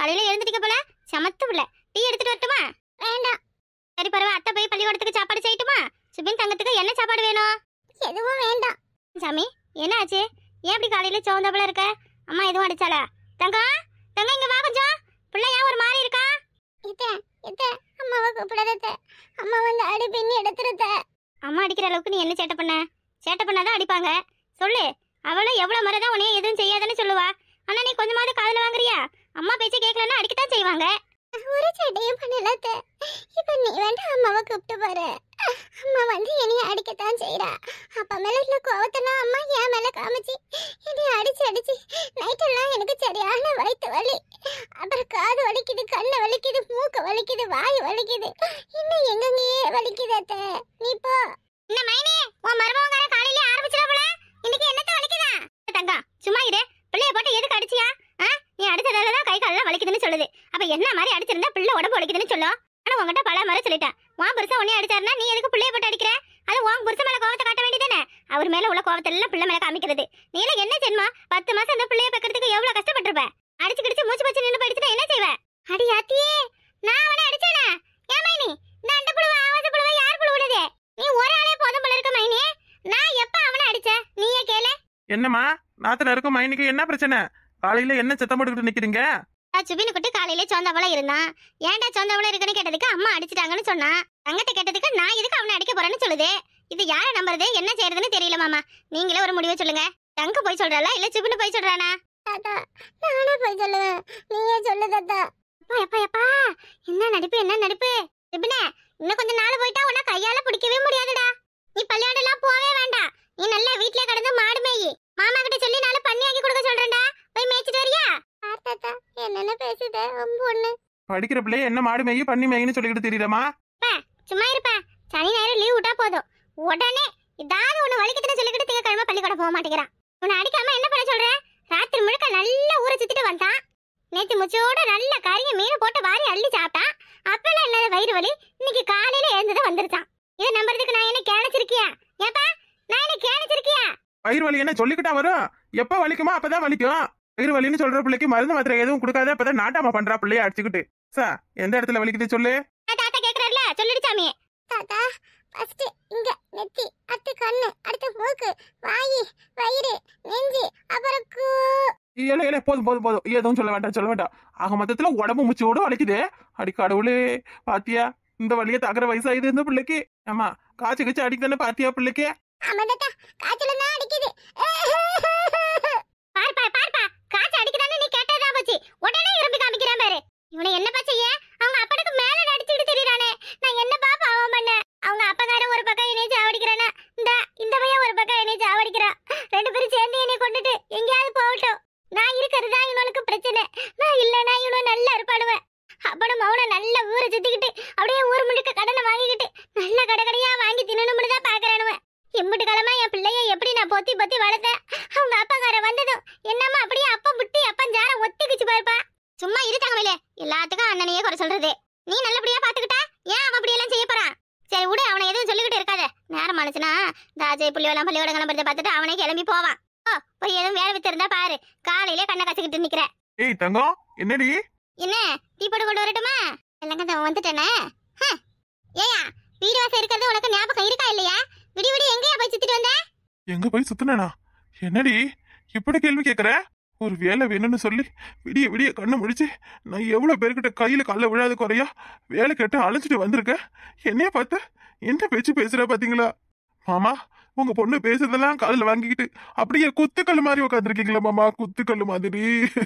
காலையில எழுந்துட்டீங்க போல. சமத்து புள்ள. டீ எடுத்துட்டு வரட்டுமா? வேண்டாம். சரி பரவாயில்ல, அத்தை போய் பள்ளிக்கூடத்துக்கு சாப்பாடு செய்யட்டுமா? சுபின் தங்கத்துக்கு என்ன சாப்பாடு வேணும்? எதுவும் வேண்டாம். சாமி என்ன ஆச்சு? ஏன் இப்படி காலையில சோந்தபல இருக்க? அம்மா எதுவும் அடிச்சாளா? தங்கம் தங்கம் இங்க வா கொஞ்சம். பிள்ளை ஏன் ஒரு மாதிரி இருக்கா? அம்மாவை கூப்பிடாத. அம்மா வந்து அடி பின்னி எடுத்துருத. அம்மா அடிக்கிற அளவுக்கு நீ என்ன சேட்டை பண்ண? சேட்டை பண்ணாதான் அடிப்பாங்க. சொல்லு. அவளும் எவ்வளவு முறைதான் உன்னைய எதுவும் செய்யாதுன்னு சொல்லுவா. ஆனா நீ கொஞ்சமாவது காதுல வாங்குறியா? அம்மா பேச்ச கேட்கலன்னா அடிக்கத்தான் செய்வாங்க. ஒரு சேட்டையும் பண்ணல. இப்ப நீ வேண்டாம் அம்மாவை கூப்பிட்டு பாரு. அம்மா வந்து என்னைய அடிக்கத்தான் செய்யறா. அப்பா மேல இல்ல கோவத்தெல்லாம் அம்மா என் மேல காமிச்சு என்னைய அடிச்சு அடிச்சு நைட்டெல்லாம் எனக்கு சரியான வயிற்று வலி. அப்புறம் காது வலிக்குது, கண்ணு வலிக்குது, மூக்கு வலிக்குது, வாய் வலிக்குது, இன்னும் எங்கெங்கயே வலிக்குது. அத்தை நீ போ. என்ன மைனே, உன் மருமகங்கார காலையில ஆரம்பிச்சிட போல. இன்னைக்கு என்னத்த வலிக்குதா? தங்கா சும்மா இரு. பிள்ளைய போட்டு எதுக்கு அடிச்சியா? நீ அடிச்சதாலதான் கை காலெல்லாம் வலிக்குதுன்னு சொல்லுது. அப்ப என்ன மாதிரி அடிச்சிருந்தா பிள்ளை உடம்பு வலிக்குதுன்னு சொல்லும். ஆனா உங்ககிட்ட பல முறை சொல்லிட்டேன். உன் புருஷன் உன்னைய அடிச்சாருன்னா நீ எதுக்கு பிள்ளைய போட்டு அடிக்கிற? அது உன் புருஷன் மேல கோவத்தை காட்ட வேண்டியதானே? அவர் மேல உள்ள கோவத்தை எல்லாம் பிள்ளை மேல காமிக்கிறது. நீ எல்லாம் என்ன ஜென்மா? 10 மாசம் அந்த பிள்ளைய பெக்கிறதுக்கு எவ்வளவு கஷ்டப்பட்டிருப்ப. அடிச்சு கிடிச்சு மூச்சு பச்சு நின்று போயிடுச்சுன்னா என்ன செய்வ? அடி அத்தியே, நான் அவனை அடிச்சேனா? ஏன் மைனி இந்த அண்ட புழுவ ஆவாச புழுவ யார் புழுவுனது? நீ ஒரு ஆளே போதும் போல இருக்க மைனி. நான் எப்ப அவனை அடிச்ச நீயே கேளு. என்னம்மா நாத்துல இருக்கும் மைனிக்கு என்ன பிரச்சனை? காலையில என்ன சத்தம் போட்டுக்கிட்டு நிக்கிறீங்க? சுபினு குட்டி காலையில சொந்தவள இருந்தான். ஏன்டா சொந்தவள இருக்குன்னு கேட்டதுக்கு அம்மா அடிச்சிட்டாங்கன்னு சொன்னான். தங்கத்தை கேட்டதுக்கு நான் எதுக்கு அவனை அடிக்க போறேன்னு சொல்லுது. இது யார நம்புறது, என்ன செய்யறதுன்னு தெரியல மாமா. நீங்களே ஒரு முடிவை சொல்லுங்க. தங்க போய் சொல்றாளா இல்ல சுபினு போய் சொல்றானா? தாத்தா நானே போய் சொல்லுவேன், நீயே சொல்லு தாத்தா. அப்பா எப்பா எப்பா, என்ன நடிப்பு என்ன நடிப்பு. சுபினே இன்னும் கொஞ்ச நாள் போயிட்டா உன்னை கையால பிடிக்கவே முடியாதுடா. நீ பள்ளியாடு எல்லாம் போவே வேண்டாம். நீ நல்லா வீட்ல கிடந்து மாடு மேயி. மாமா கிட்ட சொல்லி நாளை பண்ணி ஆக்கி கொடுக்க சொல்றேன்டா. போய் மேய்ச்சிட்டு வரியா? தாத்தா என்னென்ன பேசுதே பொண்ணு. படிக்கிற பிள்ளைய என்ன மாடு மேய்கி பண்ணி மேய்கின்னு சொல்லிக்கிட்டு தெரியலமா? சும்மா இருப்பா. சனி ஞாயிறு லீவ் விட்டா போதும் உடனே ஏதாவது ஒண்ணு வலிக்கத்துன்னு சொல்லிக்கிட்டு திங்கக்கிழமை பள்ளிக்கூடம் போக மாட்டேங்கிறான். உன்னை அடிக்காம என்ன பண்ண சொல்ற? ராத்திரி முழுக்க நல்லா ஊற சுத்திட்டு வந்தான். நேத்து முச்சோட நல்ல கறிய மீன் போட்டு வாரி அள்ளி சாப்பிட்டான். அப்பெல்லாம் இல்லாத வயிறு வலி இன்னைக்கு காலையில எழுந்ததான் வந்துருச்சான். இதை நம்புறதுக்கு நான் என்ன கேணிச்சிருக்கியா? ஏப்பா நான் என்ன கேணிச்சிருக்கியா? வயிறு வலி என்ன சொல்லிக்கிட்டா வரும்? எப்ப வலிக்குமோ அப்பதான் வலிக்கும். வயிறு வலின்னு சொல்ற பிள்ளைக்கு மருந்து மாத்திரை எதுவும் கொடுக்காத. அப்பதான் நாட்டாம பண்றா பிள்ளைய அடிச்சுக்கிட்டு. சார் எந்த இடத்துல வலிக்குது சொல்லு. தாத்தா கேக்குறாருல சொல்லிடுச்சாமே. தாத்தா ஃபர்ஸ்ட் இங்க நெத்தி, அடுத்து கண்ணு, அடுத்து மூக்கு, வாய், வயிறு, நெஞ்சு, அப்புறம் போதும் போதும் போதும், எதுவும் சொல்ல வேண்டாம். ஆக மொத்தத்துல உடம்பு முச்சோட வலிக்குது. அடி கடவுளே, பாத்தியா இந்த வலிய தாக்குற வயசாயுது இந்த பிள்ளைக்கு. ஆமா காய்ச்சி கச்சு அடிக்கதானே பாத்தியா பிள்ளைக்கு? ஆமா தாத்தா காய்ச்சல தான் அடிக்குது. பார்ப்பா காய்ச்சல் அடிக்குதானே நீ கேட்டதா போச்சு. உடனே இரும்பி காமிக்கிறான் பாரு. இவனை என்னப்பா செய்ய? அவங்க அப்பனுக்கு மேல அடிச்சுட்டு திரியறானே. நான் என்னப்பா பாவம் பண்ண? அவங்க அப்பகாரன் ஒரு பக்கம் என்னைய சாவடிக்கிறானா, இந்த பையன் ஒரு பக்கம் என்னைய சாவடிக்கிறான். ரெண்டு பேரும் சேர்ந்து என்னைய கொண்டுட்டு எங்கேயாவது போகட்டும். நான் இருக்கிறதா இவனுக்கு பிரச்சனை. நான் இல்லைன்னா இவனும் நல்லா இருப்பாடுவேன். அப்பனும் மௌனம் நல்ல ஊரை சுத்திக்கிட்டு அப்படியே ஊர் முழுக்க கடனை வாங்கிக்கிட்டு நல்ல கடையா வாங்கி தின்னணும்னு தான் பாக்குறானுவன். எம்பிட்டு காலமா என் பிள்ளைய எப்படி நான் பொத்தி பொத்தி வளர்த்தேன். அவங்க அப்பாக்கார வந்ததும் என்னம்மா அப்படியே அப்பம் புட்டி அப்பம் ஜாரம் ஒத்திக்கிச்சு பாருப்பா. சும்மா இருக்காங்களே எல்லாத்துக்கும் அண்ணனையே குறை சொல்றது. நீ நல்லபடியா பாத்துக்கிட்டா ஏன் அவன் அப்படி எல்லாம் செய்ய போறான்? சரி விடு, அவனை எதுவும் சொல்லிக்கிட்டு இருக்காத. நேரம் ஆனிச்சுனா தாஜை புள்ளிவெல்லாம் பள்ளியோட கிளம்புறத பார்த்துட்டு அவனே கிளம்பி போவான். போய் எதுவும் வேலை வித்து இருந்தா பாரு. காலையிலே கண்ணை கசிக்கிட்டு நிக்கிற. ஏய் தங்கம் என்னடி? என்ன டீ போட்டு கொண்டு வரட்டுமா? இல்லங்க வந்துட்டேனே. ஏயா வீடு வாசம் இருக்கிறது உனக்கு ஞாபகம் இருக்கா இல்லையா? விடி விடி எங்கயா போய் சுத்திட்டு வந்த? எங்க போய் சுத்தினா? என்னடி இப்படி கேள்வி கேக்குற? ஒரு வேலை வேணும்னு சொல்லி விடிய விடிய கண்ணை முடிச்சு நான் எவ்வளவு பேருக்கிட்ட கையில கால விழாது குறையா வேலை கேட்டு அழைச்சிட்டு வந்திருக்கேன். என்னைய பார்த்து என்ன பேச்சு பேசுற பாத்தீங்களா? மாமா உங்க பொண்ணு பேசுறதெல்லாம் காதுல வாங்கிக்கிட்டு அப்படியே குத்துக்கல்லு மாதிரி உட்காந்துருக்கீங்களா மாமா? குத்துக்கல்லு மாதிரி.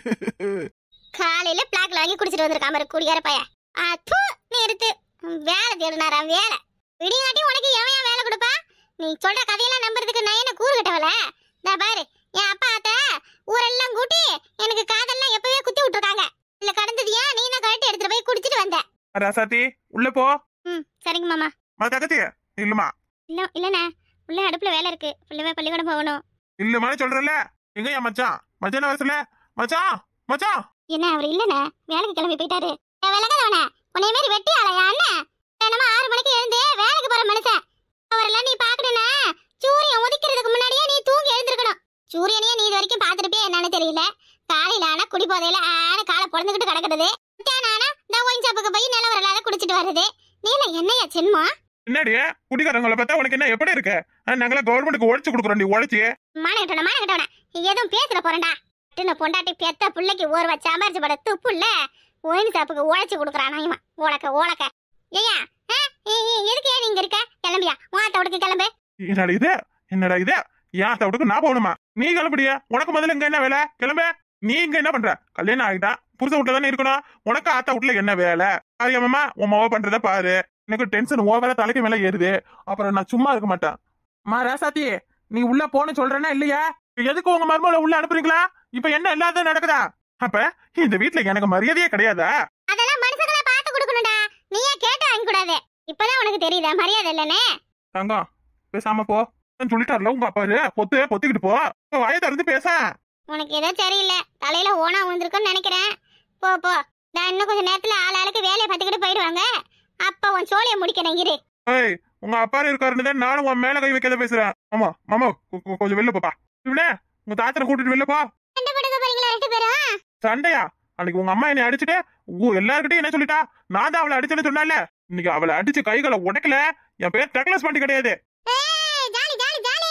காலையில பிளாக் வாங்கி குடிச்சிட்டு வந்திருக்காம இருக்கு குடியார பைய. நிறுத்து. வேலை தேடுனாரா வேலை? விடியாட்டி உனக்கு எவன் வேலை கொடுப்பா? நீ சொல்ற கதையெல்லாம் நம்புறதுக்கு நான் என்ன கூறு கட்டவல? பாரு என் அப்பா அத்த ஊரெல்லாம் கூட்டி எனக்கு காதெல்லாம் எப்பவே குத்தி விட்டுருக்காங்க. இல்ல கடந்தது ஏன் நீ நான் கழட்டி எடுத்துட்டு போய் குடிச்சிட்டு வந்த. ராசாத்தி உள்ள போ. சரிங்க மாமா. தங்கச்சி இல்லமா? இல்லண்ணே உள்ள அடுப்புல வேலை இருக்கு. பிள்ளைவே பள்ளிக்கூடம் போகணும். இல்லமா சொல்றல. எங்கயா மச்சான்? மச்சான் வரல. மச்சான் என்ன அவர் இல்லண்ணே வேலைக்கு கிளம்பி போயிட்டாரு. விலகாதவனே உன்னை மாதிரி வெட்டி ஆளையா அண்ணன்? தினமா 6 மணிக்கு எழுந்து வேலைக்கு போற மனுஷன். அவரெல்லாம் நீ பாக்கணும்னா சூரியன் உதிக்கிறதுக்கு முன்னாடியே நீ தூங்கி எழுந்திருக்கணும். சூரியனையே நீ இது வரைக்கும் பாத்துருப்பே என்னன்னு தெரியல. காலையில ஆனா குடி போதையில காலை பொழந்துகிட்டு கிடக்குறது. நானா இந்த ஒயின் ஷாப்புக்கு போய் நிலவரம் இல்லாத குடிச்சிட்டு வருது. நீல என்னையா சென்மா? என்னடி குடிக்காரங்களை பார்த்தா உனக்கு என்ன எப்படி இருக்கு? நாங்களா கவர்மெண்ட்டுக்கு உழைச்சு கொடுக்குறோம். நீ உழைச்சி மானகட்டவன எதுவும் பேசுற போறேன்டா. பொண்டாட்டி பெத்த பிள்ளைக்கு ஒரு வச்சு அமர்ச்சி பட துப்பு இல்ல. ஒயின் ஷாப்புக்கு உழைச்சு கொடுக்குறான் இவன். ஓலக்க ஏயா எதுக்கு ஏன் நீங்க இருக்க? கிளம்பியா உன் தவிடுக்கு கிளம்பு. என்னடா இது ஏன் தவிடுக்கு நான் போகணுமா? நீ கிளம்புடியா? உனக்கு முதல்ல இங்க என்ன வேலை? கிளம்பு. நீ இங்க என்ன பண்ற? கல்யாணம் ஆகிட்டா புருஷ வீட்டுல தானே இருக்கணும். உனக்கு ஆத்தா வீட்டுல என்ன வேலை? ஆரியாமமா உன் மாவ பண்றத பாரு. எனக்கு டென்ஷன் ஓவரா தலைக்கு மேல ஏறுது. அப்புறம் நான் சும்மா இருக்க மாட்டேன். ராசாத்தி நீ உள்ள போன்னு சொல்றேன்னா இல்லையா? எதுக்கு உங்க மருமகளை உள்ள அனுப்புறீங்களா? இப்ப என்ன இல்லாத நடக்குதா? அப்ப இந்த வீட்டுல எனக்கு மரியாதையே கிடையாதா? அதெல்லாம் மனுஷங்கள பார்த்து கொடுக்கணும்டா. நீயே கேட்டு வாங்க கூடாது. இப்பதான் உனக்கு தெரியுதா மரியாதை இல்லனே? தங்கம் பேசாம போ சொல்லிட்டாருல உங்க அப்பாரு. பொத்திக்கிட்டு போ. வாயை திறந்து பேச. உனக்கு ஏதோ சரியில்லை. தலையில ஓனா விழுந்திருக்குன்னு நினைக்கிறேன். போ நான் இன்னும் கொஞ்சம் நேரத்துல ஆளாளுக்கு வேலையை பார்த்துக்கிட்டு போயிடுவாங்க. அப்ப உன் சோழிய முடிக்கணும் இரு. ஏய் உங்க அப்பாரு இருக்காருன்னு தான் நானும் உன் மேல கை வைக்காத பேசுறேன். ஆமா மாமா கொஞ்சம் வெளில போப்பா. இவனே உங்க தாத்தனை கூட்டிட்டு வெளில போ. சண்டை போடுங்க போறீங்களா ரெண்டு பேரும்? சண்டையா? அன்னைக்கு உங்க அம்மா என்னை அடிச்சுட்டு எல்லார்கிட்டயும் என்ன சொல்லிட்டா? நான் தான் அவளை அடிச்சேன்னு சொன்னால. இன்னைக்கு அவளை அடிச்சு கைகளை உடைக்கல. என் பேர் டக்ளஸ் பண்ணி கிடையாது. Jolly jolly jolly.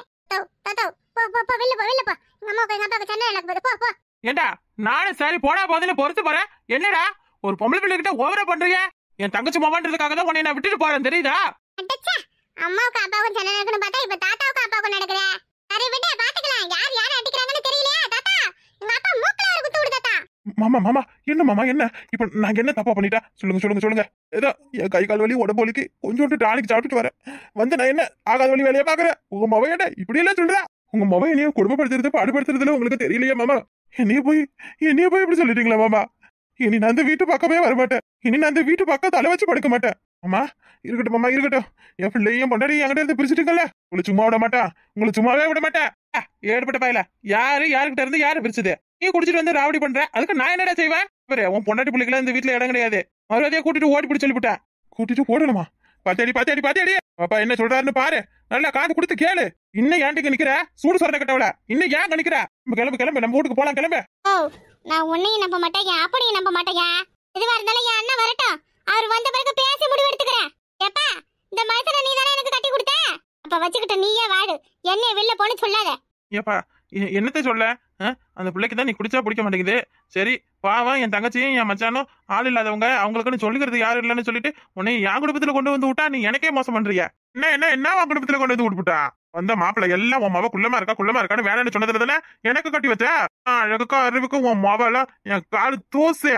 போ வெளில போ. எங்க அம்மாவுக்கு எங்க அப்பாவுக்கு சண்டை நடக்குது. போ. ஏண்டா நானும் சரி போனா போதுன்னு பொறுத்து போறேன். என்னடா ஒரு பொம்பளை பிள்ளை கிட்ட ஓவரா பண்றீங்க? என் தங்கச்சி மாமான்றதுக்காக தான் உன்னை நான் விட்டுட்டு போறேன் தெரியுதா? அம்மாவுக்கு அப்பாவுக்கும் சண்டை நடக்கணும் பார்த்தா இப்ப தாத்தாவுக்கு அப்பாவுக்கும் நடக்குது. சரி விட பாத்துக்கலாம். யார் அடிக்கிறாங்கன்னு தெரியலையா? தாத்தா எங்க அப்பா மூக்குல ஒரு குத்து விடு தாத்தா. மாமா என்ன மாமா என்ன? இப்ப நாங்க என்ன தப்பா பண்ணிட்டா? சொல்லுங்க. ஏதோ என் கை கால் வலி உடம்பு வலிக்கு கொஞ்சோண்டு டானிக்கு சாப்பிட்டுட்டு வரேன். வந்து நான் என்ன ஆகாத வழி வேலையை பாக்குறேன். உங்க மொபை என்ன இப்படி எல்லாம் சொல்றா? உங்க மொபை என்னைய குடும்பப்படுத்துறது பாடுபடுத்துறதுல உங்களுக்கு தெரியலையா மாமா? என்னைய போய் இப்படி சொல்லிட்டீங்களா மாமா? இனி நான் அந்த வீட்டு பக்கமே வரமாட்டேன். இனி நான் அந்த வீட்டு பக்கம் தலை வச்சு படுக்க மாட்டேன். அம்மா இருக்கட்டும் மாமா இருக்கட்டும். என் பிள்ளையும் பொண்டாடி என்கிட்ட இருந்து பிரிச்சுட்டீங்கல்ல. உங்களை சும்மா விட மாட்டேன். உங்களை சும்மாவே விட மாட்டேன். ஏற்பட்ட பாயில யாருக்கிட்ட இருந்து யாரு பிரிச்சது? நீ குடிச்சிட்டு வந்து ராவடி பண்ற. அதுக்கு நான் என்னடா செய்வேன்? உன் பொண்டாட்டி பிள்ளைக்கு இந்த வீட்டுல இடம் கிடையாது. மறுபடியும் கூட்டிட்டு ஓடி பிடி சொல்லிவிட்டேன். கூட்டிட்டு போடணுமா? பாத்தேடி அப்பா என்ன சொல்றாருன்னு பாரு. நல்லா காது கொடுத்து கேளு. இன்னும் ஏன்ட்டுக்கு நிக்கிற? சூடு சொல்ற கட்டவள இன்னும் ஏன் நிக்கிற? கிளம்பு நம்ம வீட்டுக்கு போலாம். கிளம்பு. நான் உன்னையும் நம்ப மாட்டேன், அப்படியும் நம்ப மாட்டேன். எதுவா இருந்தாலும் என் அண்ணன் வரட்டும். அவர் வந்த பிறகு பேசி முடிவு எடுத்துக்கிறேன். ஏப்பா இந்த மனுஷனை நீ தானே எனக்கு கட்டி கொடுத்த. அப்ப வச்சுக்கிட்டு நீயே வாடு. என்னைய வெளில போன்னு சொல்லாத. ஏப்பா என்னத்தை சொல்ல? அந்த பிள்ளைக்கு தான் நீ குடிச்சா பிடிக்க மாட்டேங்குது. சரி பாவம் என் தங்கச்சியும் என் மச்சானும் ஆள் இல்லாதவங்க. அவங்களுக்குன்னு சொல்லிக்கிறது யாரும் இல்லைன்னு சொல்லிட்டு உன்னை என் குடும்பத்துல கொண்டு வந்து விட்டா நீ எனக்கே மோசம் பண்றிய. என்ன உன் குடும்பத்துல கொண்டு வந்து விட்டுட்டா? வந்த மாப்பிள்ள எல்லாம் உன் மாவ குள்ளமா இருக்கான்னு வேலைன்னு சொன்னதுல தானே எனக்கு கட்டி வச்ச. அழகுக்கும் அறிவுக்கும் உன் மாவெல்லாம் என் காலு தோசை.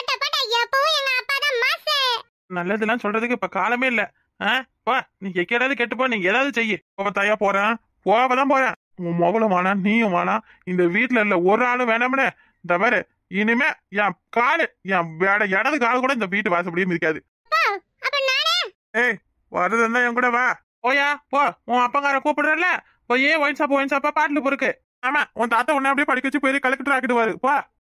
நல்லதெல்லாம் சொல்றதுக்கு இப்ப காலமே இல்ல. நீ எக்கேடாவது கேட்டுப்போ. நீ ஏதாவது செய்ய தாயா போறேன். உன் மகளும் வேணா நீயும் வேணா. இந்த வீட்டுல இல்ல ஒரு ஆளும் வேணாம்னு இந்த பாரு. இனிமே என் காலு என் இடது காலு கூட இந்த வீட்டு வாசப்படியும் இருக்காது. ஏய் வருதுன்னா என் கூட வா. போயா போ. உன் அப்பங்கார கூப்பிடுறல போய் ஒயின் ஷாப்பா பாட்டுல பொறுக்கு. ஆமா உன் தாத்தா உன்ன அப்படியே படிக்க வச்சு போய் கலெக்டர் ஆக்கிடுவாரு. போ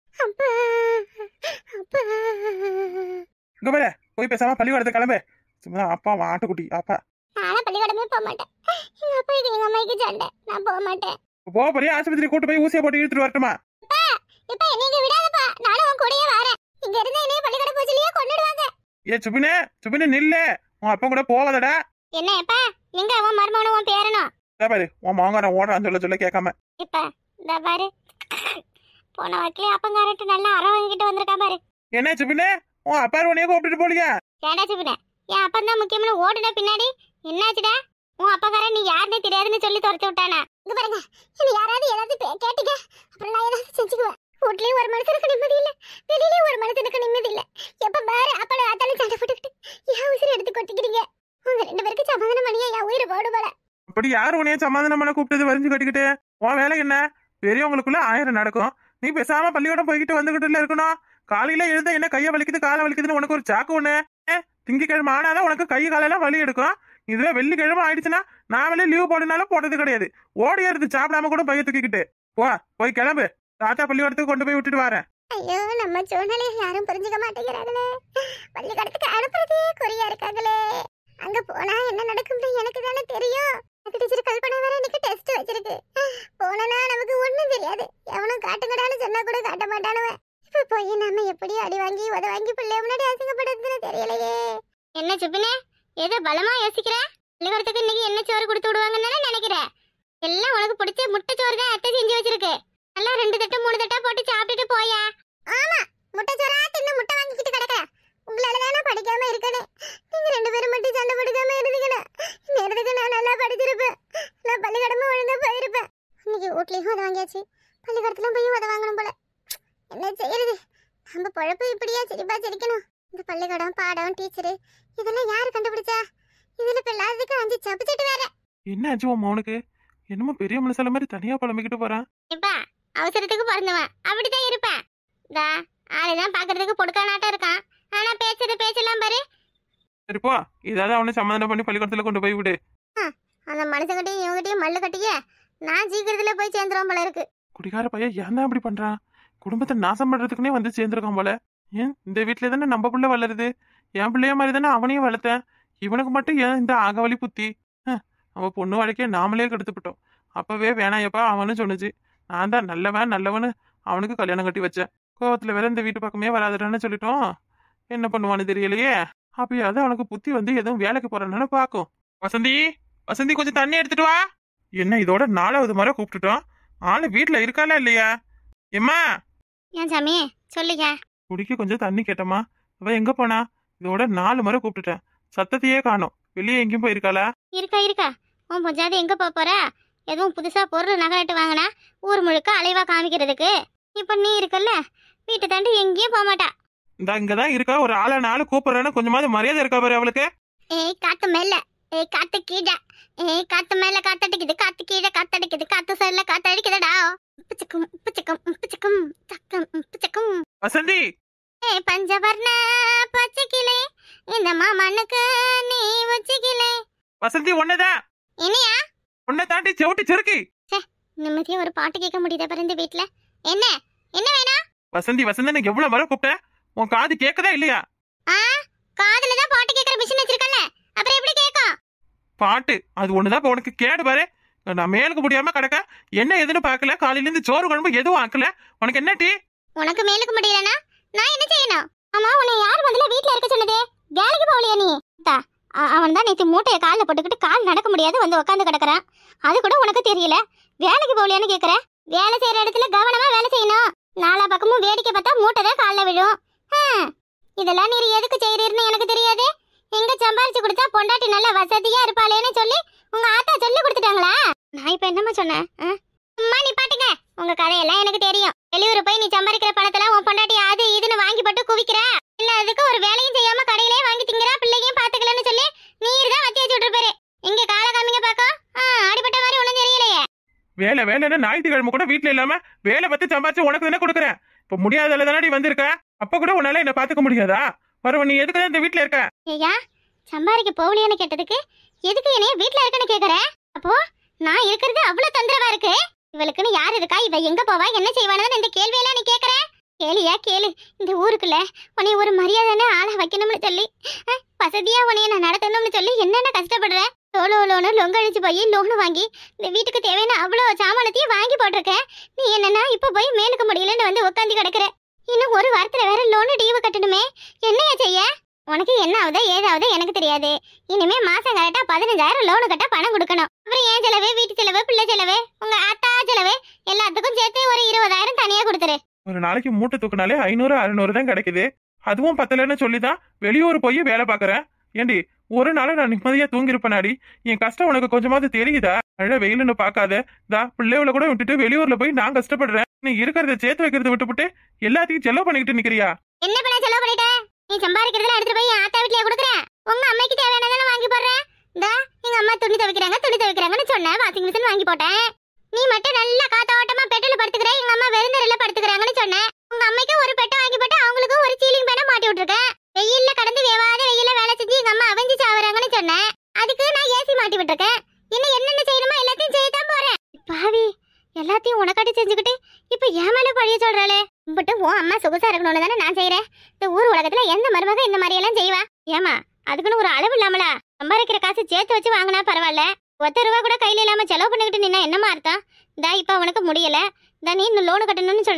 இங்க பாரு. போய் பேசாம பள்ளிக்கூடத்தை கிளம்பு. சும்மா அப்பா ஆட்டுக்குட்டி அப்பா. பள்ளிக்கூடமே போக மாட்டேன். எங்க அப்பா எங்க அம்மாக்கு சண்டை. நான் போக மாட்டேன். போறியா? ஆஸ்பத்திரி கூட்டு போய் ஊசியை போட்டு இழுத்துட்டு வரட்டுமா? இப்ப நீங்க விடாதப்பா. நானும் உன் கூடயே வரேன். இங்க இருந்து என்னைய பள்ளிக்கூடம் போச்சுலயே கொன்னுடுவாங்க. சுபினே நில்லு. உன் அப்பா கூட போவாதடா. என்ன எப்பா எங்க உன் மருமகனும் உன் பேரனும்? பாரு உன் மாங்காரன் ஓடுறான்னு சொல்ல கேட்காம. இப்ப இந்த பாரு போன வாக்கிலே அப்பங்காரட்டு நல்லா அரவங்கிட்டு வந்திருக்கா பாரு. என்ன சுபினே உன் அப்பா உன்னைய கூப்பிட்டு போலியா? ஏடா சுபினே என் அப்பன் தான் முக்கியமான ஓடுன பின்னாடி என்னாச்சுடா? உன் அப்பக்காரன் நீ யாருன்னு தெரியாதுன்னு சொல்லி துரத்து விட்டானா? இங்க பாருங்க இது யாராவது ஏதாவது கேட்டீங்க அப்புறம் நான் ஏதாவது செஞ்சுக்குவேன். வீட்லயும் ஒரு மனுஷனுக்கு நிம்மதி இல்ல, வெளியிலயும் ஒரு மனுஷனுக்கு நிம்மதி இல்ல. எப்ப பாரு அப்பள ஆத்தாலும் சண்டை போட்டுக்கிட்டு என் உயிரை எடுத்து கொட்டிக்கிறீங்க. உங்க ரெண்டு பேருக்கு சமாதானம் பண்ணியா என் உயிரை போடு போல. அப்படி யாரு உன்னைய சமாதானம் பண்ண கூப்பிட்டது? வரைஞ்சு கட்டிக்கிட்டு உன் வேலை என்ன? பெரியவங்களுக்குள்ள 1000 நடக்கும். நீ பேசாம பள்ளிக்கூடம் போய்கிட்டு வந்துகிட்டுல இருக்கணும். காலையில எழுந்த என்ன கைய வலிக்குது காலை வலிக்குதுன்னு உனக்கு ஒரு சாக்கு ஒண்ணு. திங்கக்கிழமை ஆனாதான் உனக்கு கை காலெல்லாம் வலி எடுக்கும். இதுல வெள்ளிக்கிழமை ஆயிடுச்சுன்னா நான் வெளியே லீவ் போடுனாலும் போட்டது கிடையாது. ஓடியாருது சாப்பிடாம கூட பைய தூக்கிக்கிட்டு. போய் கிளம்பு. தாத்தா பள்ளிக்கூடத்துக்கு கொண்டு போய் விட்டுட்டு வரேன். ஐயோ நம்ம சூழ்நிலையை யாரும் புரிஞ்சுக்க மாட்டேங்கிறாங்களே. பள்ளிக்கூடத்துக்கு அனுப்புறதே குறியா இருக்காங்களே. அங்க போனா என்ன நடக்கும்னு எனக்கு தானே தெரியும். டீச்சர் கல்பனா வேற இன்னைக்கு டெஸ்ட் வச்சிருக்கு. போனா நமக்கு ஒண்ணும் தெரியாது. எவனும் காட்டுங்கடான்னு சொன்னா கூட காட்ட மாட்டானுவன். இப்ப போய் நாம எப்படி அடி வாங்கி உத வாங்கி பிள்ளைய முன்னாடி அசிங்கப்படுறதுன்னு தெரியலையே. என்ன சுப்பினே, ஏதோ பலமா யோசிக்கிற? பள்ளிக்கூடத்துக்கு இன்னைக்கு என்ன சோறு கொடுத்து விடுவாங்கன்னு தானே நினைக்கிறேன். எல்லாம் உனக்கு பிடிச்ச முட்டை சோறு தான் அத்தை செஞ்சு வச்சிருக்கு. நல்லா 2 தட்டு 3 தட்டா போட்டு சாப்பிட்டுட்டு போயா. ஆமா, முட்டை சோறா தின்னு முட்டை வாங்கிக்கிட்டு கிடக்குற. உங்களால தானே படிக்காம இருக்கணும். நீங்க 2 பேரும் மட்டும் சண்டை போடுக்காம இருந்தீங்கன்னு நேரத்துக்கு நான் நல்லா படிச்சிருப்பேன். நான் பள்ளிக்கூடமும் ஒழுங்கா போயிருப்பேன். இன்னைக்கு வீட்லயும் உத வாங்கியாச்சு, பள்ளிக்கூடத்துலயும் போய் உத வாங்கணும் போல. என்ன செய்யறது? நம்ம பொழப்பு இப்படியா சிரிப்பா சிரிக்கணும். இந்த பள்ளிக்கூடம் பாடம் டீச்சரு இதெல்லாம் யாரு கண்டுபிடிச்சா? இதுல இப்ப எல்லாத்துக்கு 5 சப்புச்சிட்டு வேற. என்ன ஆச்சு உன் மௌனுக்கு? என்னமோ பெரிய மனுஷால மாதிரி தனியா புலம்பிக்கிட்டு போறான். இப்ப அவசரத்துக்கு பிறந்தவன் அப்படிதான் இருப்பேன். தா ஆளுதான் பாக்குறதுக்கு பொடுக்கானாட்டம் இருக்கான். ஆனா பேச்செல்லாம் பாரு. சரிப்பா, ஏதாவது அவனை சமாதானம் பண்ணி பள்ளிக்கூடத்துல கொண்டு போய் விடு. அந்த மனுஷங்கிட்டையும் இவங்கிட்டையும் மல்லு கட்டிய நான் சீக்கிரத்துல போய் சேர்ந்துருவோம் போல இருக்கு. குடிகார பையன் ஏன் தான் அப்படி பண்றான்? குடும்பத்தை நாசம் பண்றதுக்குன்னே வந்து சேர்ந்துருக்கான் போல. ஏன் இந்த வீட்டுல தானே நம்ம பிள்ளை வளருது, என் பிள்ளைய மாதிரி தானே அவனையும் வளர்த்தேன். இவனுக்கு மட்டும் ஏன் இந்த ஆகவழி புத்தி? அவன் பொண்ணு வாழ்க்கைய நாமளே கெடுத்துப்பிட்டோம். அப்பவே வேணாயப்பா அவனு சொன்னுச்சு. நான் தான் நல்லவனு அவனுக்கு கல்யாணம் கட்டி வச்சேன். கோவத்துல வேற இந்த வீட்டு பக்கமே வராதுடான்னு சொல்லிட்டோம். என்ன பண்ணுவான்னு தெரியலையே. அப்பயாவது அவனுக்கு புத்தி வந்து எதுவும் வேலைக்கு போறான்னு பாக்கும். வசந்தி கொஞ்சம் தண்ணி எடுத்துட்டு வா. என்ன இதோட 4வது முறை கூப்பிட்டுட்டோம். ஆளு வீட்டுல இருக்காளா இல்லையா? எம்மா ஏன் சாமி சொல்லுங்க. குடிக்க கொஞ்சம் தண்ணி கேட்டமா. அவ எங்க போனா? இதோட 4 முறை கூப்பிட்டுட்டேன், சத்தத்தையே காணோம். வெளியே எங்கேயும் போயிருக்காளா? இருக்கா உன் பொஞ்சாது எங்க போற? எதுவும் புதுசா பொருள் நகரட்டு வாங்கினா ஊர் முழுக்க அலைவா காமிக்கிறதுக்கு. இப்ப நீ இருக்கல்ல, வீட்டை தாண்டி எங்கேயும் போக மாட்டா. இந்த இங்கதான் இருக்கா. ஒரு ஆளை 4 கூப்பிடுறேன்னு கொஞ்சமாவது மரியாதை இருக்கா பாரு அவளுக்கு. ஏய் காத்து மேல, ஏய் காத்து கீழே, ஏய் காத்து மேல காத்தடிக்குது, காத்து கீழே காத்தடிக்குது, காத்து சைடுல காத்தடிக்குதுடா. பிச்சக்கும் வசந்தி, ஏய் பஞ்சவர்ண பச்சைக்கிளே இந்த மாமண்ணுக்கு நீ வச்சுக்கிளே. வசந்தி ஒன்னதான் என்னையா உன்னை தாண்டி செவிட்டு செருக்கி. நிம்மதியா ஒரு பாட்டு கேட்க முடியுதா பாரு இந்த வீட்டுல? என்ன என்ன வேணும்? வசந்தி எனக்கு எவ்வளவு முறை கூப்பிட்டேன், உன் காது கேக்குதா இல்லையா? காதுலதான் பாட்டு கேக்குற மிஷின் வச்சிருக்கல, அப்புறம் எப்படி கேட்கும்? பாட்டு அது ஒண்ணுதான் உனக்கு கேடு பாரு. நான் மேலுக்கு முடியாம கிடக்க. என்ன எதுன்னு பாக்கல, காலையில இருந்து சோறு குழம்பு எதுவும் ஆக்கல. உனக்கு என்ன டீ? உனக்கு மேலுக்கு முடியலனா நான் என்ன செய்யணும்? ஆமா, உன்னை யார் முதல்ல வீட்ல இருக்க சொன்னதே? வேலைக்கு போகலையா நீ? அவன் தான் நேற்று மூட்டையை காலில் போட்டுக்கிட்டு கால் நடக்க முடியாது வந்து உட்காந்து கிடக்குறான். அது கூட உனக்கு தெரியல. வேலைக்கு போகலையான்னு கேட்குற? வேலை செய்யற இடத்துல கவனமா வேலை செய்யணும். 4 பக்கமும் வேடிக்கை பார்த்தா மூட்டை தான் காலில் விழும். இதெல்லாம் நீ எதுக்கு செய்யறீர்னு எனக்கு தெரியாது. எங்க சம்பாரிச்சு கொடுத்தா பொண்டாட்டி நல்ல வசதியா இருப்பாளேன்னு சொல்லி உங்க ஆத்தா சொல்லி கொடுத்துட்டாங்களா? நான் இப்ப என்னமா சொன்னேன்? அம்மா நீ பாட்டுங்க, உங்க கதையெல்லாம் எனக்கு தெரியும். வெளியூர் போய் நீ சம்பாதிக்கிற பணத்தெல்லாம் உன் பொண்டாட்டி அது இதுன்னு வாங்கி போட்டு குவிக்கிற. இல்ல அதுக்கு ஒரு வேலையும் செய்யாம கடையிலே வாங்கி திங்கிறா, பிள்ளையும் பாத்துக்கலன்னு சொல்லி நீர் தான் வத்தி வச்சு விட்டுருப்பாரு. இங்க கால காமிங்க பாக்கோ. அடிபட்ட மாதிரி ஒண்ணும் தெரியலையே. வேலைன்னு ஞாயிற்றுக்கிழமை கூட வீட்டுல இல்லாம வேலை பத்தி சம்பாரிச்சு உனக்கு தானே கொடுக்குறேன். இப்ப முடியாதல தானே வந்திருக்க. அப்ப கூட உன்னால என்ன பாத்துக்க முடியாதா? பரவ நீ எதுக்குதான் இந்த வீட்டுல இருக்க? ஐயா சம்பாதிக்க போகலையான்னு கேட்டதுக்கு எதுக்கு என்னைய வீட்டுல இருக்கன்னு கேக்குற? அப்போ நான் இருக்கிறது அவ்வளவு தொந்தரவா இருக்கு. இவளுக்குன்னு யார் இருக்கா, இவ எங்க போவா, என்ன செய்வானு இந்த கேள்வியெல்லாம் நீ கேக்குற? கேளு. இந்த ஊருக்குள்ள உன்னை ஒரு மரியாதைன்னு ஆளா வைக்கணும்னு சொல்லி, வசதியா உன்னைய நான் நடத்தணும்னு சொல்லி என்னென்ன கஷ்டப்படுறேன். லோனு லொங்கழிச்சு போய் லோனு வாங்கி இந்த வீட்டுக்கு தேவையான அவ்வளவு சாமானத்தையும் வாங்கி போட்டிருக்கேன். நீ என்னன்னா இப்ப போய் மேலுக்கு முடியலன்னு வந்து உட்காந்து கிடக்குற. இன்னும் ஒரு வாரத்துல வேற லோனு டீவு கட்டணுமே, என்னையா செய்ய? உனக்கு என்ன ஆகுதோ ஏதாவது எனக்கு தெரியாது. இனிமே மாசம் கரெக்டா 15,000 லோனு கட்ட பணம் கொடுக்கணும். அப்புறம் ஏன் செலவு, வீட்டு செலவு, பிள்ளை செலவு, உங்க ஆத்தா செலவு எல்லாத்துக்கும் சேர்த்து ஒரு 20,000 தனியா கொடுத்துரு. ஒரு நாளைக்கு மூட்டை தூக்குனாலே 500-600 தான் கிடைக்குது. அதுவும் பத்தலன்னு சொல்லிதான் வெளியூர் போய் வேலை பாக்குறேன். ஏண்டி ஒரு நாள் நான் நிம்மதியா தூங்கிருப்பேனாடி? என் கஷ்டம் உனக்கு கொஞ்சமாவது தெரியுதா? அழ வெயிலுன்னு பாக்காத. பிள்ளைகளை கூட விட்டுட்டு வெளியூர்ல போய் நான் கஷ்டப்படுறேன். நீ இருக்கிறத சேர்த்து வைக்கிறத விட்டுவிட்டு எல்லாத்தையும் செலவு பண்ணிக்கிட்டு நிக்கிறியா? என்ன பண்ண செலவு பண்ணிட்ட? நீ சம்பாதிக்கிறதுல எடுத்துட்டு போய் ஆத்தா வீட்லயே கொடுக்குறேன். உங்க அம்மைக்கு தேவையானதெல்லாம் வாங்கி போடுறேன். எங்க அம்மா துணி துவைக்கிறாங்கன்னு சொன்னேன், வாஷிங் மிஷின் வாங்கி போட்டேன். நீ மட்டும் நல்லா காத்தோட்டமா பெட்டில படுத்துக்கிற, எங்க அம்மா வெறுந்தரையில படுத்துக்கிறாங்கன்னு சொன்னேன். உங்க அம்மைக்கு ஒரு பெட்டை வாங்கி போட்டு அவங்களுக்கு ஒரு சீலிங் பேனை மாட்டி விட்டுருக்கேன். வெயில்ல கடந்து வேவாத வெயில்ல வேலை செஞ்சு எங்க அம்மா அவஞ்சி சாவறாங்கன்னு சொன்னேன். அதுக்கு நான் ஏசி மாட்டி விட்டுருக்கேன். இன்னும் என்னென்ன செய்யணுமோ எல்லாத்தையும் செய்யத்தான் போறேன். பாவி, எல்லாத்தையும் உனக்காட்டி செஞ்சுக்கிட்டு இப்ப ஏன் மேல பழிய சொல்றாளே? பட்டு உன் அம்மா சொகுசா இருக்கணும்னு தானே நான் செய்யறேன். இந்த ஊர் உலகத்துல எந்த மருமக இந்த மாதிரி எல்லாம் செய்வா? ஏமா அதுக்குன்னு ஒரு அளவு இல்லாமலா? சம்பாதிக்கிற காசு சேர்த்து வச்சு வாங்கினா பரவாயில்ல. 10 ரூபா கூட கையில இல்லாம செலவு பண்ணிக்கிட்டு நின்னா என்னமா அர்த்தம்? இப்ப உனக்கு முடியல, நீ இன்னும் லோனு கட்டணும்னு சொல்ற.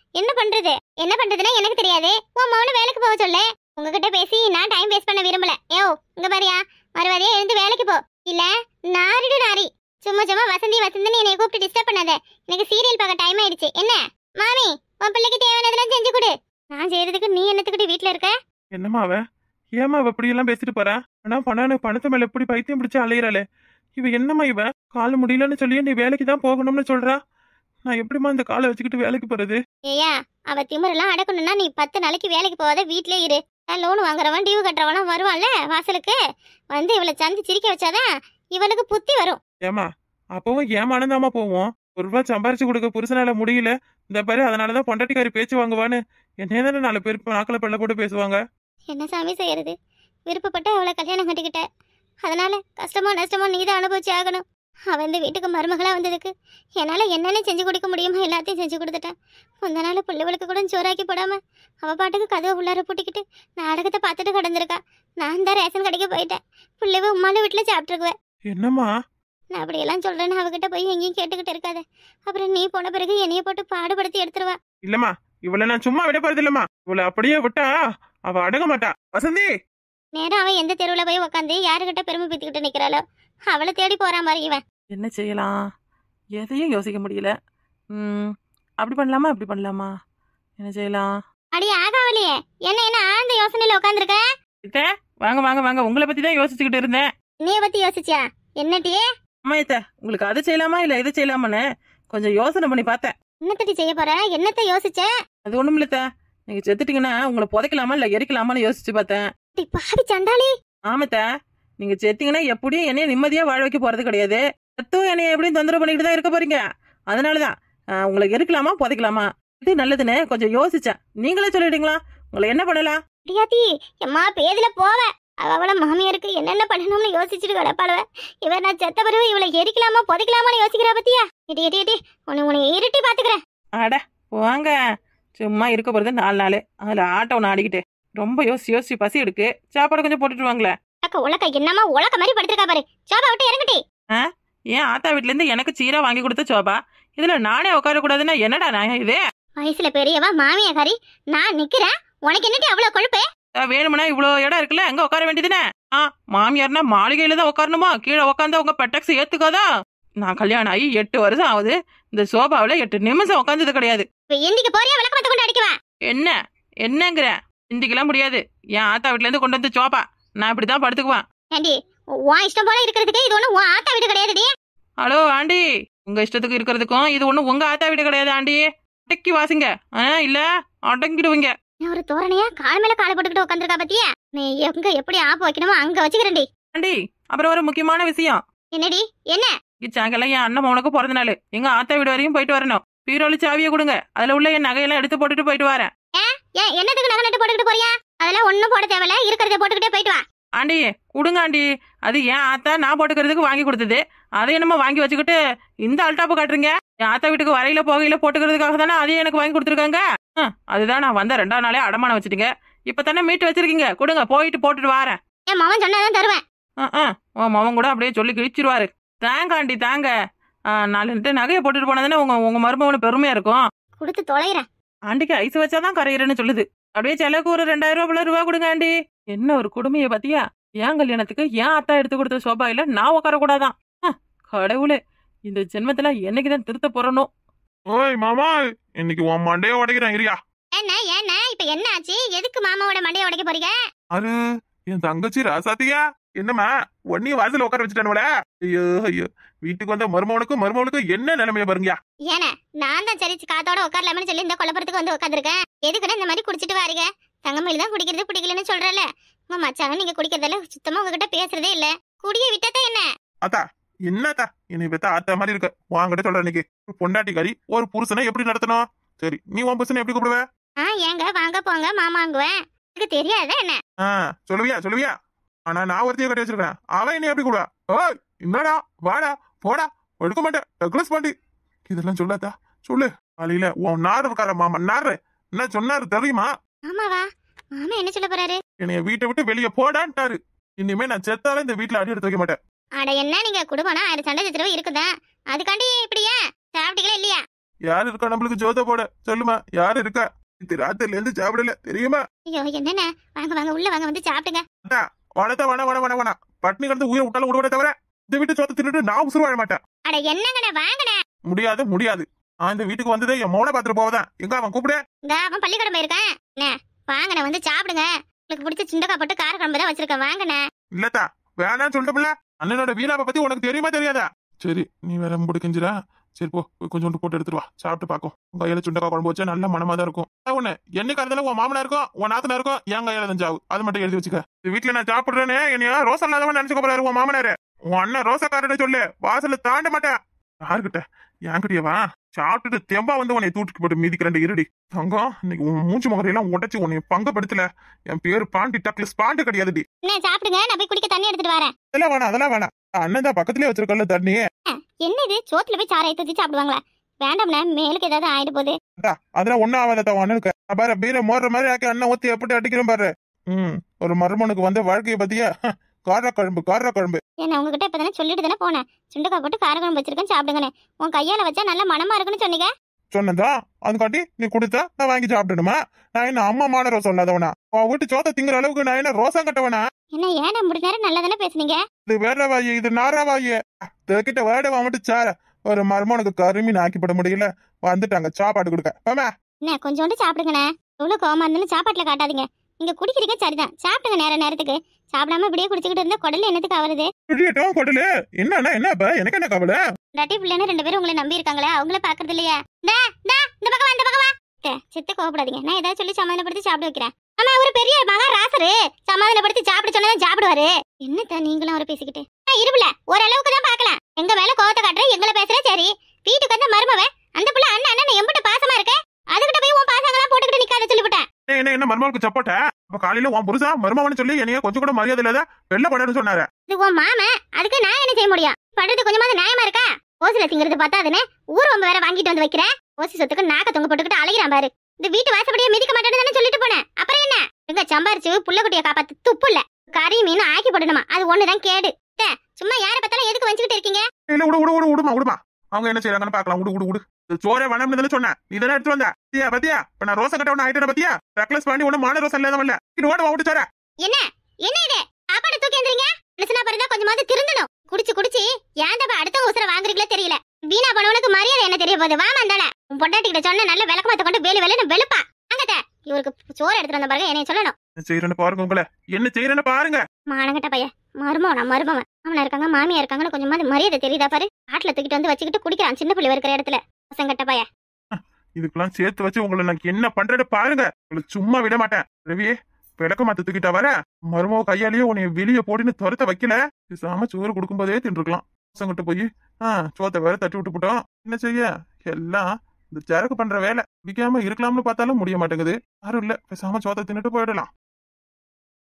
என்ன பண்றது? என்ன பண்றதுன்னா எனக்கு தெரியாது. உன் மவனை வேலைக்கு போக சொல்லு. உங்ககிட்ட பேசி நான் டைம் வேஸ்ட் பண்ண விரும்பல. யோ இங்க பாரியா, மறுபடியும் எழுந்து வேலைக்கு போ. இல்ல நாரிடு நாரி. சும்மா சும்மா வசந்தி வசந்தின்னு என்னை கூப்பிட்டு டிஸ்டர்ப் பண்ணாத. எனக்கு சீரியல் பார்க்க டைம் ஆயிடுச்சு. என்ன மாமி, உன் பிள்ளைக்கு தேவையானதெல்லாம் செஞ்சு கொடு. நான் செய்யறதுக்கு நீ என்னத்துக்கிட்டு வீட்டுல இருக்க? என்னம்மா அவ ஏமா அவ இப்படி எல்லாம் பேசிட்டு போறா? ஆனா பணத்து மேல எப்படி பைத்தியம் பிடிச்சு அலையிறாளே இவ. என்னம்மா இவ கால முடியலன்னு சொல்லி நீ வேலைக்கு தான் போகணும்னு சொல்றா. நான் எப்படிமா இந்த காலை வச்சுக்கிட்டு வேலைக்கு போறது? ஏயா அவ திமிரெல்லாம் அடக்கணும்னா நீ 10 நாளைக்கு வேலைக்கு போகாத வீட்லயே இரு. லோன் வாங்குறவன் டியூ கட்டுறவனும் வருவான்ல வாசலுக்கு, வந்து இவளை சந்தி சிரிக்க வச்சாதான் இவனுக்கு புத்தி வரும். ஏமா அப்பவும் ஏமானதாமா போவோம். ஒரு ரூபாய் சம்பாரிச்சு கொடுக்க புருஷனால முடியல இந்த பாரு, அதனாலதான் பொண்டாட்டிக்காரி பேச்சு வாங்குவான்னு என்னைய தானே 4 பேர் நாக்கில பல்ல போட்டு பேசுவாங்க. என்ன சாமி செய்யறது? விருப்பப்பட்டு அவளை கல்யாணம் கட்டிக்கிட்ட, அதனால கஷ்டமோ நஷ்டமோ நீ தான் அனுபவிச்சு ஆகணும். அவ இந்த வீட்டுக்கு மருமகளா வந்ததுக்கு என்னால என்னென்ன செஞ்சு கொடுக்க முடியுமோ எல்லாத்தையும் செஞ்சு கொடுத்துட்டேன். முந்த நாள் பிள்ளைகளுக்கு கூட சோறாக்கி போடாம அவ பாட்டுக்கு கதவை உள்ளார பூட்டிக்கிட்டு நாடகத்தை பார்த்துட்டு கிடந்திருக்கா. நான் தான் ரேஷன் கடைக்கு போயிட்டேன். பிள்ளைவ உம்மால வீட்டுல சாப்பிட்டுருக்குவேன். என்னம்மா நான் அப்படியெல்லாம் சொல்றேன்னு அவகிட்ட போய் எங்கேயும் கேட்டுக்கிட்டு இருக்காத. அப்புறம் நீ போன பிறகு என்னைய போட்டு பாடுபடுத்தி எடுத்துருவா. இல்லம்மா இவளை நான் சும்மா விட போறது இல்லம்மா. இவளை அப்படியே விட்டா அவ அடங்க மாட்டா. வசந்தி நேரம் அவன் எந்த தெருவுல போய் உட்காந்து யாருகிட்ட பெருமை பீத்திக்கிட்டு நிக்கிறாளோ அவளை தேடி போறான் மாதிரி இவன். என்ன செய்யலாம்? எதையும் யோசிக்க முடியல. அப்படி பண்ணலாமா இப்படி பண்ணலாமா? என்ன செய்யலாம்? அடி ஆகாவலியே, என்ன என்ன ஆழ்ந்த யோசனையில உட்காந்துருக்க? வாங்க வாங்க வாங்க, உங்களை பத்தி தான் யோசிச்சுக்கிட்டு இருந்தேன். நீய பத்தி யோசிச்சியா? என்னட்டியே? அம்மா உங்களுக்கு அதை செய்யலாமா இல்ல இதை செய்யலாமான்னு கொஞ்சம் யோசனை பண்ணி பார்த்தேன். என்னத்தடி செய்ய போற? என்னத்த யோசிச்ச? அது ஒண்ணும் இல்ல. நீங்க செத்துட்டீங்கன்னா உங்களை புதைக்கலாமா இல்ல எரிக்கலாமான்னு யோசிச்சு பார்த்தேன். பாவி சண்டாளி. ஆமாத்த, நீங்க செத்தீங்கன்னா எப்படியும் என்னைய நிம்மதியா வாழ வைக்க போறது கிடையாது. செத்தும் என்னைய எப்படியும் தொந்தரவு பண்ணிட்டு தான் இருக்க போறீங்க. அதனாலதான் உங்களை எரிக்கலாமா புதைக்கலாமா இது நல்லதுன்னு கொஞ்சம் யோசிச்சேன். நீங்களே சொல்லிடுங்களா உங்களை என்ன பண்ணலாம்? டியாத்தி எம்மா பேதுல போவ. அவள மாமியாருக்கு என்னென்ன பண்ணணும்னு யோசிச்சுட்டு கிடப்பாளுவ. இவ நான் செத்த பிறகு இவளை எரிக்கலாமா புதைக்கலாமான்னு யோசிக்கிறா பத்தியா? இடி இடி இடி உன்னை இருட்டி பாத்துக்கிறேன். அட வாங்க, சும்மா இருக்க போறது 4 நாள், அதுல ஆட்டோ ஒன்று ஆடிக்கிட்டு ரொம்ப யோசிச்சு பசி எடுக்கு. சாப்பாடு கொஞ்சம் போட்டுட்டு வாங்களேன். உலக்க என்னமா உலக்க மாதிரி படுத்திருக்கா பாரு. சோபா விட்டு இறங்கட்டி. ஏன் ஆத்தா வீட்டுல இருந்து எனக்கு சீரா வாங்கி கொடுத்த சோபா, இதுல நானே உட்கார கூடாதுன்னா என்னடா நான் இது? வயசுல பெரியவா மாமியாக்காரி, நான் நிக்கிறேன். உனக்கு என்னட்டி அவ்வளவு கொழுப்பு? வேணும்னா இவ்வளவு இடம் இருக்குல்ல, அங்க உட்கார வேண்டியதுனே. மாமியார்னா மாளிகையில தான் உட்காரணுமா? கீழே உட்காந்தா உங்க பெட்டக்ஸ் ஏத்துக்காதா? நான் கல்யாணம் ஆகி 8 வருஷம் ஆகுது. இந்த சோபாவில 8 நிமிஷம் உட்காந்தது கிடையாது. எந்திக்கு போறியா விளக்கமத்த கொண்டு அடிக்குவேன்? என்னங்கிற? இந்திக்கெல்லாம் முடியாது. என் ஆத்தா வீட்டுல இருந்து கொண்டு வந்து சோபா நான் இப்படிதான் படுத்துக்குவேன். ஏண்டி உன் இஷ்டம் போல இருக்கிறதுக்கு இது ஒண்ணு உன் ஆத்தா வீடு கிடையாதுடி. ஹலோ ஆண்டி, உங்க இஷ்டத்துக்கு இருக்கிறதுக்கும் இது ஒண்ணு உங்க ஆத்தா வீடு கிடையாது ஆண்டி. அடக்கி வாசிங்க, இல்ல அடங்கிடுவீங்க. ஒரு தோரணையா கால் மேல காலை போட்டுக்கிட்டு உட்காந்துருக்கா பத்தியா? நீ எங்க எப்படி ஆப்பு வைக்கணுமோ அங்க வச்சுக்கிறேன்டி. ஆண்டி அப்புறம் ஒரு முக்கியமான விஷயம். என்னடி? என்ன? சாயங்காலம் என் அண்ணன் மவனுக்கு பிறந்த நாள், எங்க ஆத்தா வீடு வரையும் போயிட்டு வரணும். பீரோல சாவியை கொடுங்க, அதுல உள்ள என் நகையெல்லாம் எடுத்து போட்டுட்டு போயிட்டு வரேன். என்னத்துக்கு நகை நட்டு போட்டுக்கிட்டு போறியா? அதெல்லாம் ஒண்ணும் போட தேவையில்ல, இருக்கிறத போட்டுக்கிட்டே போயிட்டு வா. ஆண்டி கொடுங்க ஆண்டி, அது ஏன் ஆத்தா நான் போட்டுக்கிறதுக்கு வாங்கி கொடுத்தது. அதை என்னமோ வாங்கி வச்சுக்கிட்டு இந்த அல்டாப்பு காட்டுறீங்க. என் ஆத்தா வீட்டுக்கு வரையில போகையில போட்டுக்கிறதுக்காக தானே அதையும் எனக்கு வாங்கி கொடுத்துருக்காங்க. அதுதான் நான் வந்த 2ஆம் நாளே அடமானம் வச்சுட்டீங்க. இப்ப தானே மீட்டு வச்சிருக்கீங்க, கொடுங்க போயிட்டு போட்டுட்டு வரேன். என் மவன் சொன்னாதான் தருவேன். உன் மவன் கூட அப்படியே சொல்லி கிழிச்சிருவாரு. தாங்க ஆண்டி தாங்க. 4 நகையை போட்டுட்டு போனதுன்னா உங்க மருமகனு பெருமையா இருக்கும். கொடுத்து தொலைறேன். ஆண்டிக்கு ஐஸ் வச்சாதான் கரையிறேன்னு சொல்லுது. அப்படியே செலவுக்கு ஒரு 2000 ரூபா கொடுங்க ஆண்டி. என்ன ஒரு கொடுமையை பத்தியா? என் கல்யாணத்துக்கு ஏன் ஆத்தா எடுத்து கொடுத்த சோபாயில நான் உட்கார கூடாதான்? கடவுளே, இந்த ஜென்மத்துல என்னைக்குதான் திருத்த போறனோ. ஓய் மாமா, இன்னைக்கு உன் மண்டைய உடைக்கிறேன் இரியா. என்ன இப்ப என்ன ஆச்சு? எதுக்கு மாமாவோட மண்டைய உடைக்க போறீங்க? அது என் தங்கச்சி ராசாத்தியா. என்னம்மா ஒன்னி வாசல உட்கார வச்சுட்டானுவல? ஐயோ ஐயோ, வீட்டுக்கு வந்த மருமவனுக்கும் என்ன நிலைமைய பாருங்கயா. ஏன்னா நான் தான் சரி காத்தோட உட்காரலாம்னு சொல்லி இந்த கொல்லப்புறத்துக்கு வந்து உட்காந்துருக்கேன். எதுக்குன்னு இந்த மாதிரி குடிச்சிட்டு வாருங்க. தங்கமயில் தான் குடிக்கிறது பிடிக்கலன்னு சொல்றல. உங்க மச்சாங்க நீங்க குடிக்கிறதால சுத்தமா உங்ககிட்ட பேசுறதே இல்ல. குடிய விட்டதா என்ன? அத்தா என்னத்தா என்னை பெத்த ஆத்தா மாதிரி இருக்க. வாங்கிட்ட சொல்ற இன்னைக்கு பொண்டாட்டிக்காரி ஒரு புருஷனை எப்படி நடத்தணும்? சரி, நீ உன் புருஷனை எப்படி கூப்பிடுவ? ஏங்க வாங்க போங்க மாமாங்குவேன். எனக்கு தெரியாதா என்ன? சொல்லுவியா? ஆனா நான் ஒருத்தைய கட்டி வச்சிருக்கேன். அவன் என்ன எப்படி கூப்பிடுவா? ஓய் என்னடா வாடா போடா எடுக்க மாட்டேன் டக்ளஸ் பாண்டி இதெல்லாம் சொல்லாதா? சொல்லு. காலையில உன் நாடு இருக்கார மாமா நாடு என்ன சொன்னாரு தெரியுமா? ஆமாவா? மாமா என்ன சொல்ல போறாரு? என்னைய வீட்டை விட்டு வெளியே போடான்ட்டாரு. இனிமே நான் செத்தாலும் இந்த வீட்டுல அடி எடுத்து வைக்க மாட்டேன். அட என்ன நீங்க குடும்பம்னா அது சண்டை சச்சரவு இருக்குதா? அதுக்காண்டி இப்படியா? சாப்பிட்டீங்களா இல்லையா? யாரு இருக்கா நம்மளுக்கு ஜோத போட சொல்லுமா, யாரு இருக்கா? இது ராத்திரில இருந்து சாப்பிடல தெரியுமா? ஐயோ என்னண்ணே, வாங்க வாங்க உள்ள வாங்க, வந்து சாப்பிடுங்க. வனத்தா வன பட்னி கிடந்து உயிரை விட்டாலும் விடுவதை தவிர இந்த வீட்டு சோத்த தின்னுட்டு நான் உசுறு வாழ மாட்டேன். அட என்னங்கண்ணே வாங்கண்ணே. முடியாது. நான் இந்த வீட்டுக்கு வந்ததே என் மோனை பாத்துட்டு போவதான். எங்க அவன் கூப்பிடு. இந்த அவன் பள்ளிக்கூடம் போயிருக்கான். அண்ணே வாங்கண்ணே, வந்து சாப்பிடுங்க. உங்களுக்கு பிடிச்ச சுண்டக்காய் போட்டு கார குழம்பு தான் வச்சிருக்கேன், வாங்கண்ணே. இல்லத்தா வேணான்னு சொல்லிட்டோம்ல. அண்ணனோட வீணாப்ப பத்தி உனக்கு தெரியுமா தெரியாதா? சரி நீ வேற முடிக்கிஞ்சிரா. சரி போ, போய் கொஞ்சோண்டு போட்டு எடுத்துட்டு வா, சாப்பிட்டு பாக்கும். உங்க கையில சுண்டக்காய் குழம்பு வச்சா நல்ல மனமா தான் இருக்கும். ஒண்ணு என்னைக்கு இருந்தாலும் உன் மாமனா இருக்கும், உன் நாத்தனா இருக்கும், என் கையில தான் சாவு. அது மட்டும் எழுதி வச்சுக்க. இந்த வீட்டுல நான் சாப்பிடுறேன்னு என்னையா ரோசா இல்லாதவன் நினைச்சுக்க போறாரு உன் மாமனாரு. உன் அண்ணன் ரோசக்காரட சொல்லு, வாசல தாண்ட மாட்டேன். யாருக்கிட்ட? என்கிட்டயவா? சாப்பிட்டுட்டு தெம்பா வந்து உன்னை தூக்கி போட்டு மிதிக்கிறேன் இருடி தங்கம். இன்னைக்கு உன் மூச்சு முகரையெல்லாம் உடைச்சு உன்னை பங்கப்படுத்தல. என் பேரு பாண்டி டக்லஸ் பாண்டு கிடையாதுடி. அண்ணே சாப்பிடுங்க, நான் போய் குடிக்க தண்ணி எடுத்துட்டு வரேன். அதெல்லாம் வேணாம். அண்ணன் தான் பக்கத்துலயே வச்சிருக்கல தண்ணி. என்ன இது, சோத்துல போய் சாரை ஊத்தி சாப்பிடுவாங்களா? வேண்டாம்ண்ணே, மேலுக்கு ஏதாவது ஆயிட்டு போகுது. அதெல்லாம் ஒன்னும் ஆகாத அண்ணனுக்கு. பாரு பீரை மோடுற மாதிரி ஆக்கி அண்ணன் ஊத்தி எப்படி அடிக்கிறேன் பாரு. ஒரு மருமனுக்கு வந்து வாழ்க்கைய பத்தியா கார குழம்பு. என்ன உங்ககிட்ட இப்பதானே சொல்லிட்டு தானே போனேன், சுண்டக்காய் போட்டு கார குழம்பு வச்சிருக்கேன் சாப்பிடுங்கன்னு. உன் கையால வச்சா நல்ல மனமா இருக்குன்னு சொன்னீங்க. சொன்னதா அதுக்காட்டி நீ கொடுத்தா நான் வாங்கி சாப்பிடணுமா? நான் என்ன அம்மா மானரோ சொல்லாதவனா? உன் வீட்டு சோத்த திங்குற அளவுக்கு நான் என்ன ரோசா கட்டவனா? என்ன ஏன்னா முடிஞ்ச நேரம் நல்லா தானே பேசுனீங்க. இது வேற வாயி, இது நாரா வாயி. கிட்ட வேட வாங்கிட்டு சார ஒரு மருமனுக்கு கருமீன் ஆக்கிப்பட முடியல. வந்துட்டாங்க சாப்பாடு கொடுக்க. என்ன கொஞ்சோண்டு சாப்பிடுங்கண்ணே. எவ்வளவு கோவமா இருந்தாலும் சாப்பாட்டுல காட்டாதீங்க. நீங்க குடிக்கிறீங்க சரிதான், சாப்பிடுங்க நேரத்துக்கு. சாப்பிடாம இப்படியே குடிச்சுக்கிட்டு இருந்தா குடல்ல என்னத்துக்கு ஆகுறது? குடலு என்னப்பா? எனக்கு என்ன கவலை? டட்டி பிள்ளைன்னு 2 பேரும் உங்களை நம்பி இருக்காங்களே, அவங்கள பாக்குறது இல்லையா? இந்த பக்கம் வா. சித்த கோவப்படாதீங்க, நான் ஏதாவது சொல்லி சமாதானப்படுத்தி சாப்பிட வைக்கிறேன். ஆமா ஒரு பெரிய மகாராசரு சமாதானப்படுத்தி சாப்பிட சொன்னதான் சாப்பிடுவாரு. என்னத்த நீங்களும் அவரை பேசிக்கிட்டு இருபுல ஓரளவுக்கு தான் பாக்கலாம். எங்க மேல கோவத்தை காட்டுற, எங்களை பேசுற சரி. வீட்டுக்கு வந்த மருமவ அந்த புள்ள அண்ணன் எம்பிட்ட பாசமா இருக்க, அதுகிட்ட போய் உன் பாசங்கெல்லாம் போட்டுக்கிட்டு நிக்காத சொல்லிவிட்டேன். என்ன மருமகளுக்கு சப்போட்ட? அப்ப காலையில உன் புருஷா மருமவனு சொல்லி என்னைய கொஞ்சம் கூட மரியாதை இல்லாத வெள்ள படன்னு சொன்னாரு. இது உன் மாமா, அதுக்கு நான் என்ன செய்ய முடியும்? படுறது கொஞ்சமாவது நியாயமா இருக்கா? ஓசில திங்கிறது பார்த்தாதுன்னு ஊர் ரொம்ப வேற வாங்கிட்டு வந்து வைக்கிறேன். ஓசி சொத்துக்கு நாக்க தொங்க போட்டுக்கிட்டு அலைகிறான் பாரு. இந்த வீட்டு வாசப்படியே மிதிக்க மாட்டேன்னு தானே சொல்லிட்டு போனேன். அப்புறம் என்ன? எங்க சம்பாரிச்சு புள்ளக்குட்டிய காப்பாத்து துப்பு இல்ல. கறி மீன் ஆக்கி போடணுமா, அது ஒண்ணுதான் கேடு. சும்மா யார பார்த்தாலும் எதுக்கு வச்சுக்கிட்டு இருக்கீங்க? விடுமா. அவங்க என்ன செய்யறாங்கன்னு பாக்கலாம். விடு. சோரே வேணாம்னு சொன்னேன், நீ தானே எடுத்து வந்த. பத்தியா இப்ப நான் ரோசா கட்ட ஒண்ணு ஆயிட்டேன் பத்தியா? ரெக்லஸ் பாண்டி ஒண்ணு மான ரோசா இல்லாதவன்ல ஓட்டு சார. என்ன இது சாப்பாடு தூக்கி எந்திரீங்க? மனுஷனா பிறந்தா கொஞ்சமாவது திருந்தணும். குடிச்சு ஏன் தப்ப அடுத்தவங்க உசுர வாங்குறீங்களோ தெரியல. வீணா போனவனுக்கு மரியாதை என்ன தெரிய போகுது? வாமா இருந்தால உன் பொண்டாட்டி கிட்ட சொன்ன நல்ல விளக்கமாத்த கொண்டு வேலு வெளுப்பா. அங்கட்ட இவருக்கு சோறு எடுத்துட்டு வந்த பாருங்க, என்னைய சொல்லணும். செய்யறேன்னு பாருங்க, உங்களை என்ன செய்யறேன்னு பாருங்க. மானங்கட்ட பையன் மருமவன் அவனா இருக்காங்க, மாமியா இருக்காங்கன்னு கொஞ்சமாவது மரியாதை தெரியுதா பாரு. காட்டுல தூக்கிட்டு வந்து வச்சுக்கிட்டு குடிக்கிறான் சின்ன பிள்ளை இருக்கிற இடத்துல. பசங்கட்ட பையன் இதுக்கெல்லாம் சேர்த்து வச்சு உங்களை நான் என்ன பண்றேன்னு பாருங்க. உங்களை சும்மா விட மாட்டேன். ரவியே விளக்க மாத்த தூக்கிட்டா வர மருமவ கையாலேயே உன்னை வெளியே போடின்னு துரத்த வைக்கல. சாம சோறு கொடுக்கும் போதே தின்றுக்கலாம். பசங்கிட்ட போய் சோத்தை வேற தட்டி விட்டு போட்டோம். என்ன செய்ய, எல்லாம் இந்த சரக்கு பண்ற வேலை. விக்காம இருக்கலாம்னு பார்த்தாலும் முடிய மாட்டேங்குது. யாரும் இல்ல, பேசாம சோத்தை தின்னுட்டு போயிடலாம்.